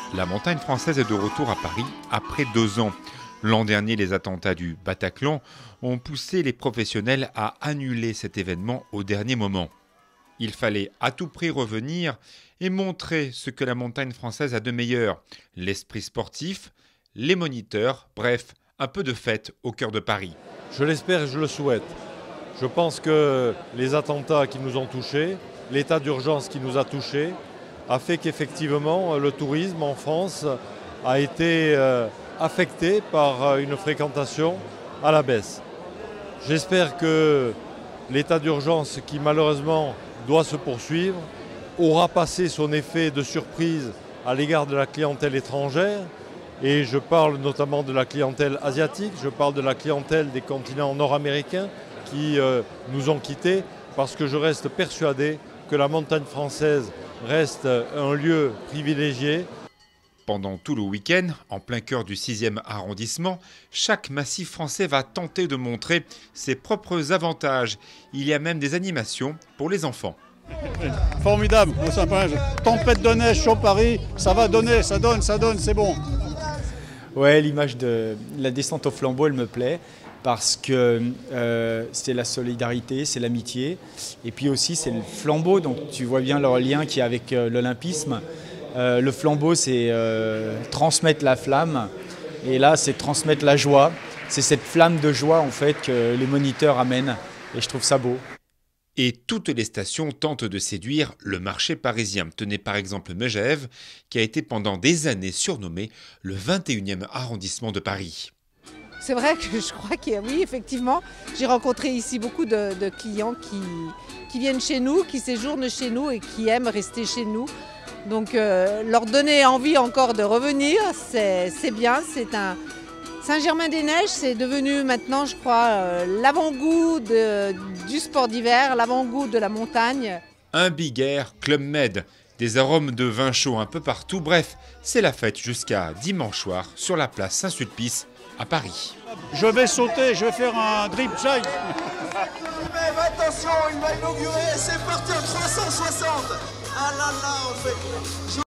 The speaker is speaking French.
La montagne française est de retour à Paris après 2 ans. L'an dernier, les attentats du Bataclan ont poussé les professionnels à annuler cet événement au dernier moment. Il fallait à tout prix revenir et montrer ce que la montagne française a de meilleur. L'esprit sportif, les moniteurs, bref, un peu de fête au cœur de Paris. Je l'espère et je le souhaite. Je pense que les attentats qui nous ont touchés, l'état d'urgence qui nous a touchés, a fait qu'effectivement le tourisme en France a été affecté par une fréquentation à la baisse. J'espère que l'état d'urgence qui malheureusement doit se poursuivre aura passé son effet de surprise à l'égard de la clientèle étrangère. Et je parle notamment de la clientèle asiatique, je parle de la clientèle des continents nord-américains qui nous ont quittés, parce que je reste persuadé que la montagne française reste un lieu privilégié. Pendant tout le week-end, en plein cœur du 6e arrondissement, chaque massif français va tenter de montrer ses propres avantages. Il y a même des animations pour les enfants. Formidable, sympa. Tempête de neige sur Paris, ça va donner, ça donne, c'est bon. Ouais, l'image de la descente au flambeau, elle me plaît parce que c'est la solidarité, c'est l'amitié. Et puis aussi, c'est le flambeau, donc tu vois bien leur lien qu'il y a avec l'olympisme. Le flambeau, c'est transmettre la flamme. Et là, c'est transmettre la joie. C'est cette flamme de joie, en fait, que les moniteurs amènent. Et je trouve ça beau. Et toutes les stations tentent de séduire le marché parisien. Tenez par exemple Megève, qui a été pendant des années surnommé le 21e arrondissement de Paris. C'est vrai que je crois oui, effectivement, j'ai rencontré ici beaucoup de clients qui viennent chez nous, qui séjournent chez nous et qui aiment rester chez nous. Donc leur donner envie encore de revenir, c'est bien. C'est un Saint-Germain-des-Neiges, c'est devenu maintenant, je crois, l'avant-goût du sport d'hiver, l'avant-goût de la montagne. Un Big Air Club Med, des arômes de vin chaud un peu partout. Bref, c'est la fête jusqu'à dimanche soir sur la place Saint-Sulpice à Paris. Je vais sauter, je vais faire un drip jive. Attention, il va inaugurer, c'est parti en 360. Ah là là, en fait.